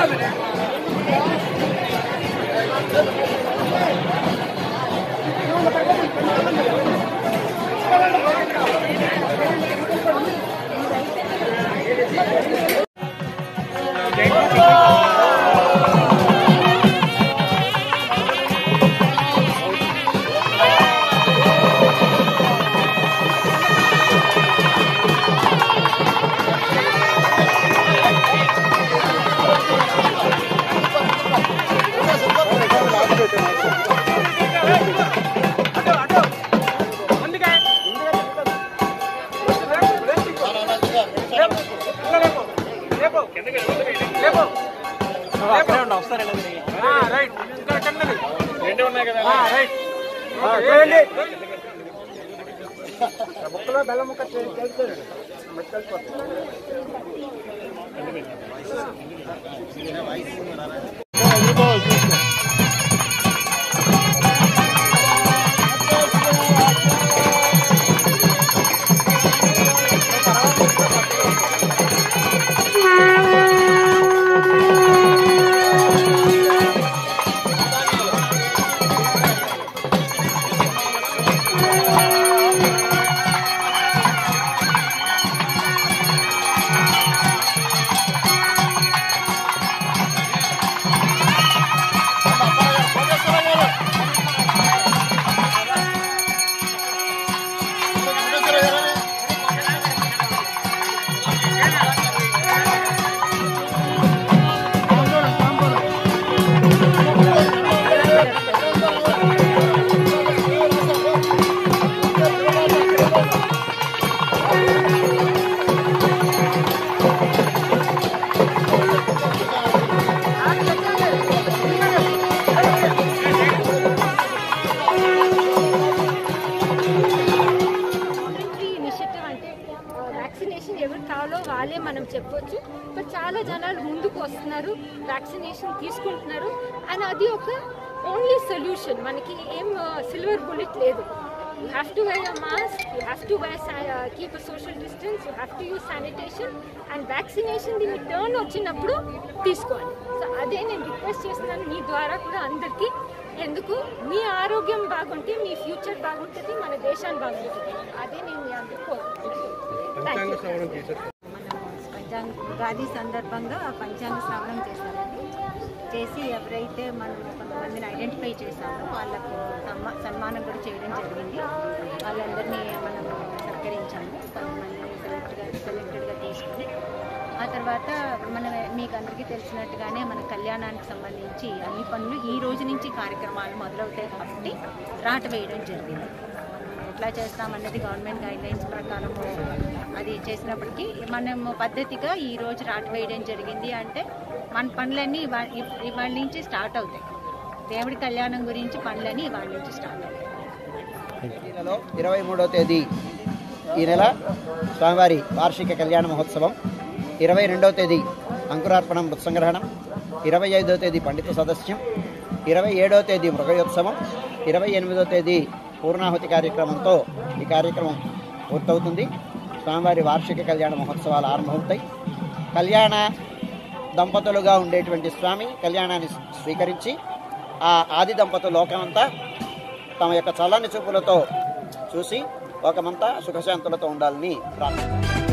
వాళ్ళే మనం చెప్పొచ్చు. బట్ చాలా జనాలు ముందుకు వస్తున్నారు, వ్యాక్సినేషన్ తీసుకుంటున్నారు. అండ్ అది ఒక ఓన్లీ సొల్యూషన్. మనకి ఏం సిల్వర్ బుల్లెట్ లేదు. You have to wear a mask, you have to keep a social distance, you have to use sanitation, and vaccination దీని టర్న్ వచ్చినప్పుడు తీసుకోవాలి. సో అదే నేను రిక్వెస్ట్ చేస్తున్నాను మీ ద్వారా కూడా అందరికీ. ఎందుకు మీ ఆరోగ్యం బాగుంటే మీ ఫ్యూచర్ బాగుంటుంది, మన దేశాన్ని బాగుంటుంది. అదే నేను మీ అందరికీ కోరుకుంటున్నాను. ఉగాది సందర్భంగా పంచాంగ శ్రవణం చేశారండి. చేసి ఎవరైతే మనం కొంతమందిని ఐడెంటిఫై చేశామో వాళ్ళకు సన్మానం కూడా చేయడం జరిగింది. వాళ్ళందరినీ మనం సత్కరించాము. కొంతమందిని సెలెక్టెడ్గా తీసుకుని ఆ తర్వాత మనం మీకు అందరికీ తెలిసినట్టుగానే మన కళ్యాణానికి సంబంధించి అన్ని పనులు ఈ రోజు నుంచి కార్యక్రమాలు మొదలవుతాయి కాబట్టి రాట వేయడం జరిగింది. ఎట్లా చేస్తామన్నది గవర్నమెంట్ గైడ్లైన్స్ ప్రకారం అది చేసినప్పటికీ మనం పద్ధతిగా ఈరోజు రాట వేయడం జరిగింది. అంటే మన పనులన్నీ ఇవాళ నుంచి స్టార్ట్ అవుతాయి. దేవుడి కళ్యాణం గురించి పనులన్నీ ఇవాళ నుంచి స్టార్ట్ అవుతాయి. 23వ తేదీ ఈ నెల స్వామివారి వార్షిక కళ్యాణ మహోత్సవం, 22వ తేదీ అంకురార్పణం మృత్సంగ్రహణం, 25వ తేదీ పండిత సదస్యం, 27వ తేదీ మృగయోత్సవం, 28వ తేదీ పూర్ణాహుతి కార్యక్రమంతో ఈ కార్యక్రమం పూర్తవుతుంది. స్వామివారి వార్షిక కళ్యాణ మహోత్సవాలు ఆరంభమవుతాయి. కళ్యాణ దంపతులుగా ఉండేటువంటి స్వామి కళ్యాణాన్ని స్వీకరించి ఆ ఆది దంపతులు లోకమంతా తమ యొక్క చల్లని చూపులతో చూసి లోకమంతా సుఖశాంతులతో ఉండాలని ప్రార్థిస్తున్నాం.